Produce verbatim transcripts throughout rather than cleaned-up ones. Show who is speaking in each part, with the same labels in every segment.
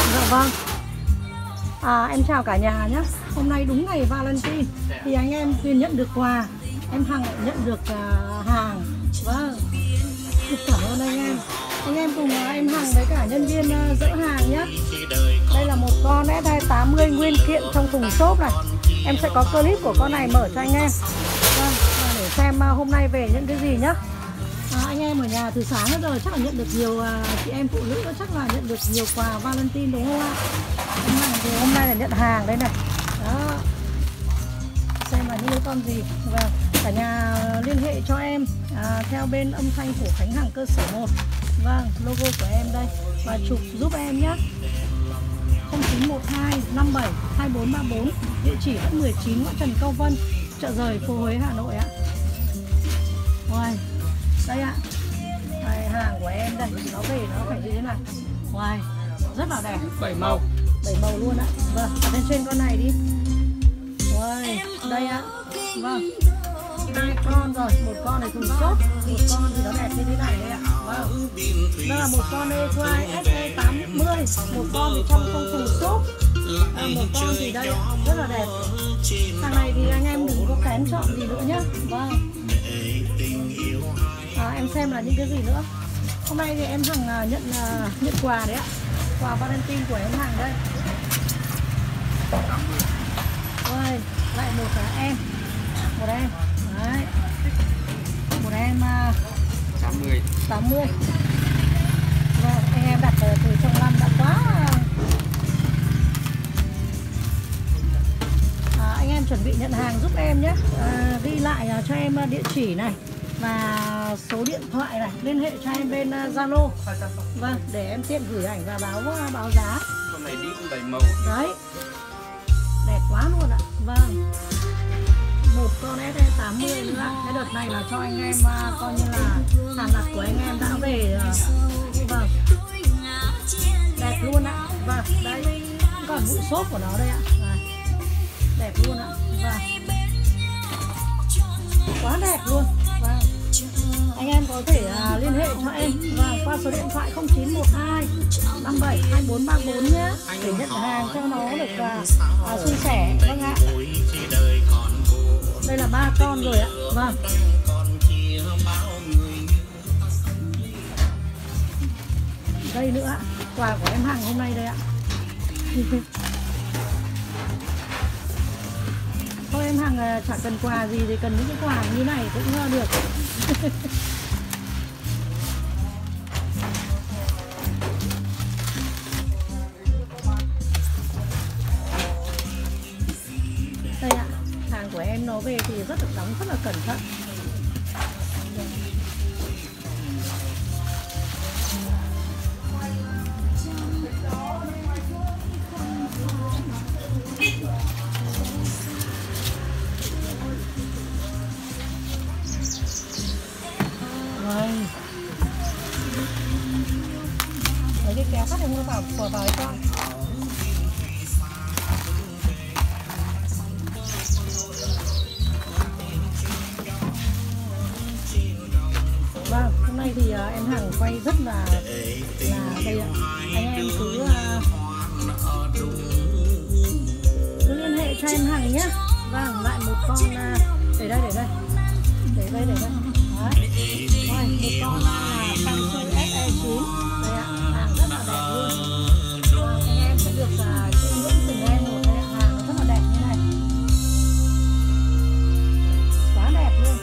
Speaker 1: Dạ vâng. À, em chào cả nhà nhé. Hôm nay đúng ngày Valentine thì anh em Duyên nhận được quà, em Hằng lại nhận được uh, hàng. Vâng. Cảm ơn anh em. Anh em cùng uh, em Hằng với cả nhân viên uh, dỡ hàng nhé. Đây là một con S hai tám mươi nguyên kiện trong thùng xốp này. Em sẽ có clip của con này mở cho anh em. Vâng, để xem uh, hôm nay về những cái gì nhá. À, anh em ở nhà từ sáng đến giờ chắc là nhận được nhiều, à, chị em phụ nữ chắc là nhận được nhiều quà Valentine đúng không ạ? Thì hôm nay là nhận hàng đây này. Đó. Xem là những cái con gì. Vâng, cả nhà liên hệ cho em à, theo bên âm thanh của Khánh Hằng cơ sở một. Vâng, logo của em đây. Và chụp giúp em nhé. không chín một hai năm bảy hai bốn ba bốn. Địa chỉ vẫn mười chín Nguyễn Trần Cao Vân, Chợ Giời, phố Huế, Hà Nội ạ. Wow. Đây ạ. Đây, hàng của em đây, nó về nó phải như thế này. Wow, rất là đẹp.
Speaker 2: Bảy màu.
Speaker 1: Bảy màu luôn ạ. Vâng, ở bên trên con này đi. Wow, đây ạ. Vâng. Hai con rồi, một con này thùng xốp, một con thì nó đẹp như thế này đây ạ. Vâng. Đây là một con Equine S E tám mươi, một con thì trong không thùng xốp. À, một con thì đây ạ, rất là đẹp. Hàng này thì anh em đừng có kén chọn gì nữa nhá. Vâng. À, em xem là những cái gì nữa. Hôm nay thì em Hằng nhận nhận quà đấy ạ. Quà Valentine của em Hằng đây. Ôi, lại một là em. Một em. Đấy. Một em
Speaker 2: tám mươi.
Speaker 1: tám mươi. Rồi, anh em đặt từ trong năm đã quá. À, anh em chuẩn bị nhận hàng giúp em nhé. À, ghi lại cho em địa chỉ này và số điện thoại này, liên hệ cho em bên Zalo. Uh, vâng, để em tiện gửi ảnh và báo báo giá.
Speaker 2: Con này đi cũng bảy màu.
Speaker 1: Đấy. Đẹp quá luôn ạ. Vâng. Một con S E tám mươi nữa. Cái đợt này là cho anh em uh, coi như là hàng đặt của anh em đã về. Uh, vâng. Đẹp luôn ạ. Vâng, đây. Còn bụi xốp của nó đây ạ. Đây. Đẹp luôn ạ. Vâng. Quá đẹp luôn. Vâng. Anh em có thể uh, liên hệ cho em và qua số điện thoại không chín một hai năm bảy hai bốn ba bốn nhé, để nhận hàng cho nó được uh, uh, suôn sẻ. Vâng ạ. Đây là ba con rồi ạ. Vâng. Đây nữa ạ. Quà của em Hằng hôm nay đây ạ. Thôi em Hằng chả cần quà gì thì cần những cái quà như này cũng được. Đây ạ, hàng của em nó về thì rất được đóng rất là cẩn thận. Lấy cái kéo cắt em mua vào vào vào cho. Vâng, hôm nay thì uh, em Hằng quay rất là là đây ạ. Anh em cứ uh, cứ liên hệ cho em Hằng nhé. Vâng, lại một con uh, để đây để đây để đây để đây. Đấy. Rồi, một con là Samsung S E chín. Đây ạ, hàng rất là đẹp luôn. Vâng, anh em sẽ được uh, chiêm ngưỡng từng em một đây ạ. Hàng rất là đẹp như này. Quá đẹp luôn.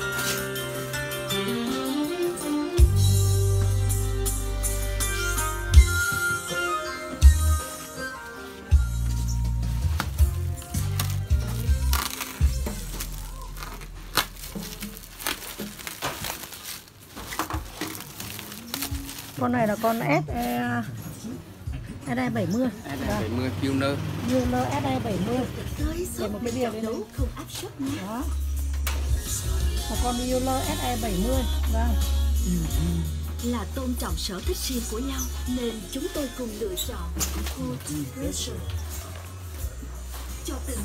Speaker 1: Con này là con S E bảy mươi.
Speaker 2: S E bảy mươi Pioneer.
Speaker 1: Pioneer S E bảy mươi. Để một cái bìa lên đấy. Đó. Một con Pioneer S E bảy mươi. Vâng.
Speaker 3: Là tôn trọng sở thích riêng của nhau nên chúng tôi cùng lựa chọn Cold Pressure cho từng.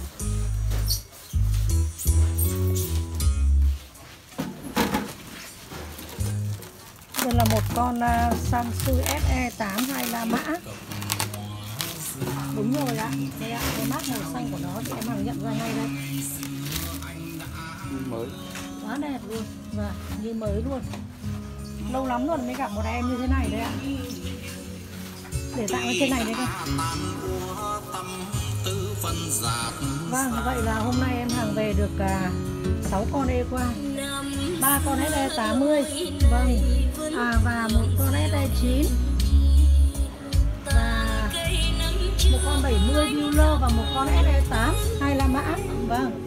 Speaker 1: Đây là một con uh, Samsung S E tám hai La Mã. Đúng rồi ạ. Đây ạ, cái mác màu xanh của nó thì em Hằng nhận ra ngay đây.
Speaker 2: Mới.
Speaker 1: Quá đẹp luôn. Và như mới luôn. Lâu lắm rồi mới gặp một em như thế này đấy ạ. Để tặng ở trên này đấy coi. Vâng, vậy là hôm nay em Hằng về được uh, sáu con e qua, ba con ét e tám mươi, vâng, à, và một con ét e chín, và một con bảy mươi dealer và một con ét e tám, hai La Mã, vâng.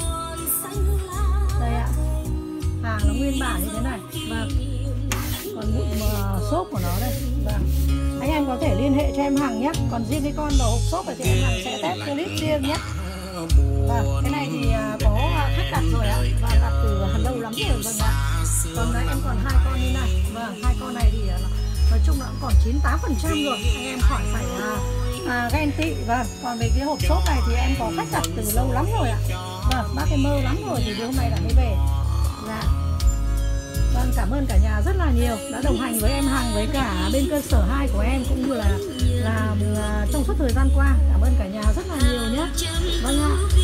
Speaker 1: Đây ạ, hàng nó nguyên bản như thế này, vâng. Còn bụi xốp của nó đây, vâng. Anh em có thể liên hệ cho em Hằng nhé. Còn riêng cái con đầu hộp xốp này thì em Hằng sẽ test clip riêng nhé. Vâng, cái này thì có khách đặt rồi ạ, và đặt từ lâu lắm rồi, vâng ạ. Còn đấy em còn hai con như này, vâng, hai con này thì nói chung là cũng còn chín mươi tám phần trăm rồi, anh em khỏi phải à, à, ghen tị, vâng. Còn về cái hộp xốp này thì em có khách đặt từ lâu lắm rồi ạ, vâng, bác em mơ lắm rồi thì hôm nay đã mới về. Dạ. Vâng, cảm ơn cả nhà rất là nhiều đã đồng hành với em Hằng với cả bên cơ sở hai của em cũng như là là, là trong suốt thời gian qua. Cảm ơn cả nhà rất là nhiều nhé. Vâng ạ.